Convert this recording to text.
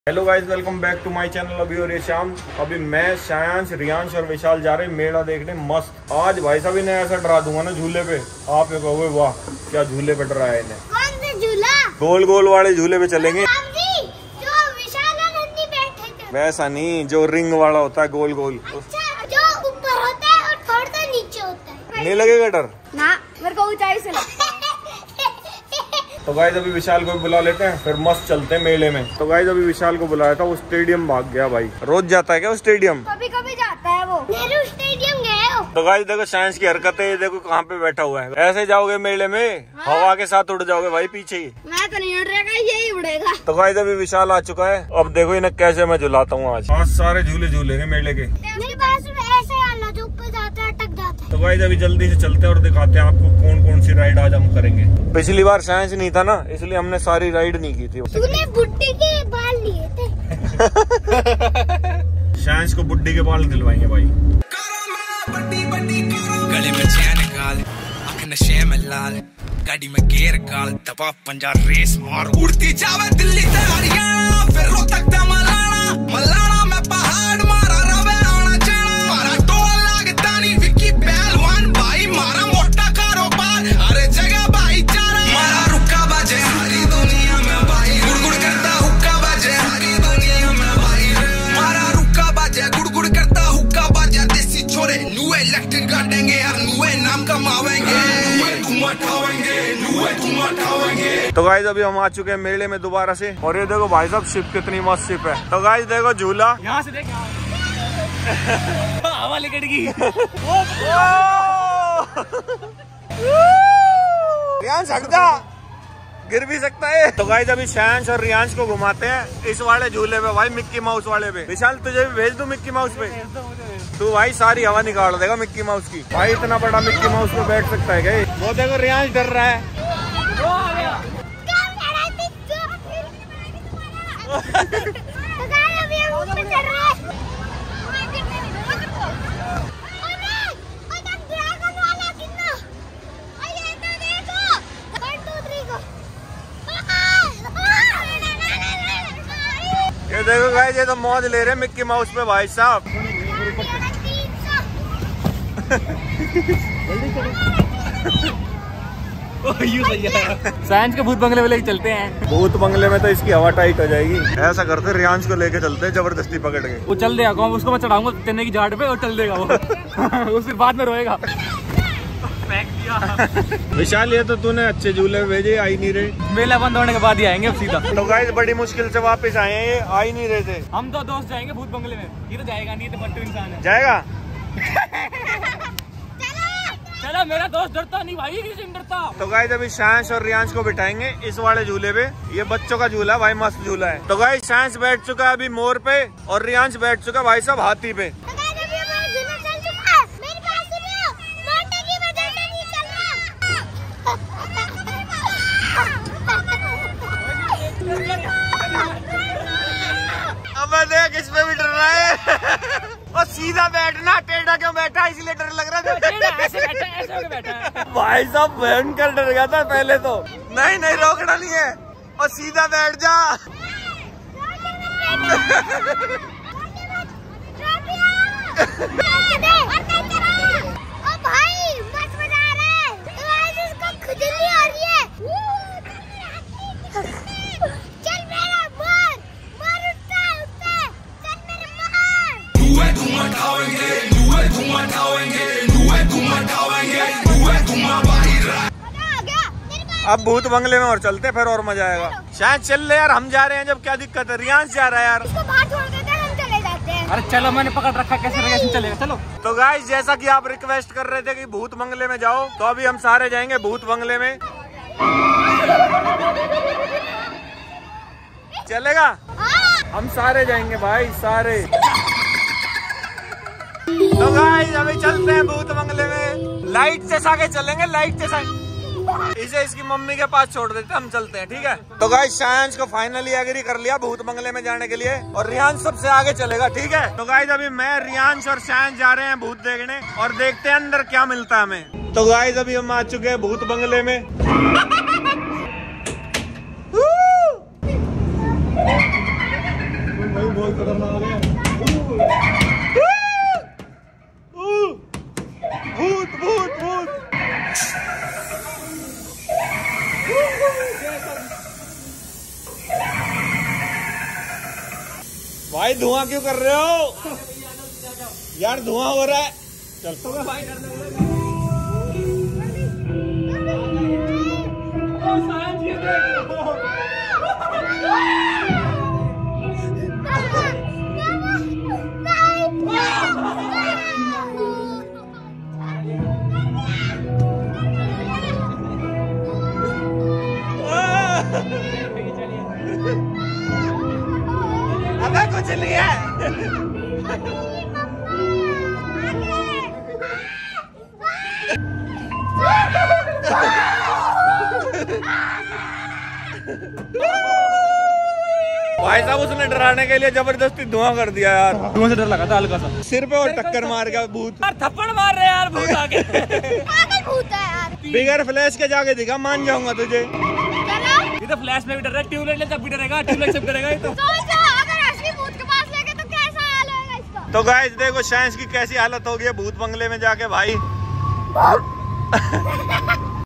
Hello guys, welcome back to my channel. अभी और ये शाम अभी मैं शायांश, रियांश और विशाल जा रहे हैं मेला देखने। मस्त आज भाई साहब इन्हें ऐसा डरा दूंगा ना झूले पे, आप ये कहोगे वाह क्या झूले पे डराया इन्हें। कौन सा झूला? गोल गोल वाले झूले पे चलेंगे। जो विशाल और नंदी बैठे थे वैसा नहीं, जो रिंग वाला होता है गोल गोल। अच्छा, जो ऊपर होता है और थोड़ा सा नीचे होता है। नहीं लगेगा डर ना, मेरे को ऊंचाई से लगता है। तो गाइस अभी विशाल को भी बुला लेते हैं, फिर मस्त चलते हैं मेले में। तो गाइस अभी विशाल को बुलाया था, वो स्टेडियम भाग गया भाई। रोज जाता है क्या वो स्टेडियम? कभी कभी जाता है वो। नेहरू स्टेडियम गए हो? तो गाइस देखो साइंस की हरकतें, देखो कहाँ पे बैठा हुआ है। ऐसे जाओगे मेले में हवा के साथ उड़ जाओगे भाई पीछे ही। मैं तो नहीं उड़ रहेगा, यही उड़ेगा। तो गाइस अभी विशाल आ चुका है। अब देखो इन्हें कैसे मैं झुलाता हूँ। आज सारे झूले झूलेंगे मेले के। मेरे पास में ऐसे वाला जो ऊपर जाता है अटक जाता है। तो गाइस अभी जल्दी से चलते हैं और दिखाते हैं आपको कौन कौन सी राइड आज हम करेंगे। पिछली बार साइंस नहीं था ना, इसलिए हमने सारी राइड नहीं की थी। तूने बुड्ढी के बाल लिए थे। साइंस को बुड्ढी के बाल दिलवाएंगे भाई। गले में चैन गाल, आँख नशे में लाल, गाड़ी में गेर गाल, दबा पंजा रेस मार, उड़ती जावे दिल्ली से हरियाणा, फिर रोहतक से मलाना, मलाना में पहाड़ मारा रवे आना जाना, मारा टोल लागता नहीं विक्की पहलवान भाई, मारा मोटा कारोबार, अरे जगह भाईचारा, मारा रुक्का बाजे हरी दुनिया में भाई, गुड़गुड़ करता हुक्का बाजे हरी दुनिया में भाई, मारा रुक्का बाजे गुड़गुड़ करता हुक्का बाजे, देसी छोरे नुए इलेक्ट्रिक काटेंगे यार, नुए नाम कमावेंगे, तो गाइस अभी हम आ चुके हैं मेले में दोबारा से। और ये देखो भाई साहब शिप कितनी मस्त शिप है। तो गाइस देखो झूला यहाँ से देख हवा लेकर गई। रियांश हट जा, गिर भी सकता है। तो गाइस अभी शायांश और रियांश को घुमाते हैं इस वाले झूले पे भाई, मिक्की माउस वाले पे। विशाल तुझे भी भेज दूं मिक्की माउस पे? तू भाई सारी हवा निकाल देगा मिक्की माउस की। भाई इतना बड़ा मिक्की माउस पे बैठ सकता है क्या? वो देखो रियांश डर रहा है। ये देखो गाइस, ये तो मौज ले रहे हैं मिक्की माउस पे भाई साहब। साइंस के भूत बंगले में लेके चलते हैं। भूत बंगले में तो इसकी हवा टाइट हो जाएगी। ऐसा करते रियांश को लेके चलते हैं जबरदस्ती पकड़ के। वो चल देगा, उसको मैं चढ़ाऊंगा चने की झाड़ पे और चल देगा वो। उस बाद में रोएगा। फेंक दिया। विशाल ये तो तूने अच्छे झूले भेजे, आई नहीं रहे। मेला बंद होने के बाद ही आएंगे अब सीधा। तो गाइस बड़ी मुश्किल से वापस आए हैं, ये आ ही नहीं रहे थे। हम तो दोस्त जाएंगे भूत बंगले में। ये तो जाएगा नहीं, तो बट्टू इंसान है। जाएगा? चलो मेरा दोस्त डरता नहीं भाई, किसी ने डरता। तो गाइस अभी साइंस और रियांश को बिठाएंगे इस वाले झूले पे। ये बच्चों का झूला भाई, मस्त झूला है। तो गाइस साइंस बैठ चुका है अभी मोर पे और रियांश बैठ चुका है भाई साहब हाथी पे। अब देख इसमें भी डर रहा है। और सीधा बैठना, टेढ़ा क्यों बैठा इसलिए डर लग रहा था। ऐसे बैठा। भाई साहब भयंकर डर गया था पहले तो। नहीं नहीं रोकना नहीं है, और सीधा बैठ जा। अब भूत बंगले में और चलते फिर और मजा आएगा। शायद चल ले यार, हम जा रहे हैं जब, क्या दिक्कत है? रियांश जा रहा है यार। इसको बाहर छोड़ देते हैं, हम चले जाते हैं। अरे चलो, मैंने पकड़ रखा, कैसे चलेगा, चलो। तो गाइस जैसा कि आप रिक्वेस्ट कर रहे थे कि भूत बंगले में जाओ, तो अभी हम सारे जाएंगे भूत बंगले में। चलेगा? हम सारे जाएंगे भाई, सारे। तो गाइस अभी चलते हैं भूत बंगले में। लाइट से आगे चलेंगे, लाइट से इसे इसकी मम्मी के पास छोड़ देते, हम चलते हैं, ठीक है? तो गाइस शायांश को फाइनली एग्री कर लिया भूत बंगले में जाने के लिए, और रियांश सबसे आगे चलेगा, ठीक है? तो गाइस अभी मैं, रियांश और शायांश जा रहे हैं भूत देखने, और देखते हैं अंदर क्या मिलता है हमें। तो गाइस अभी हम आ चुके हैं भूत बंगले में। भूत भूत भूत। भाई धुआं क्यों कर रहे हो यार? धुआं हो रहा है। चल अबे कुछ नहीं है। भाई साहब उसने डराने के लिए जबरदस्ती धुआं कर दिया यार। धुआं से डर लगा था हल्का सा, सिर पे और टक्कर मार गया भूत। यार थप्पड़ मार रहे यार भूत आके। पागल भूत है यार। बिगर फ्लैश के जाके दिखा, मान जाऊंगा तुझे। ये तो फ्लैश में भी डर रहा है, ट्यूबलाइट ले तब भी डरेगा, ट्यूबलाइट से भी डरेगा ये तो। सोचो अगर असली भूत के पास लेके तो कैसा हाल होगा इसका। तो गाइस देखो साइंस की कैसी हालत हो गई है भूत बंगले में जाके भाई।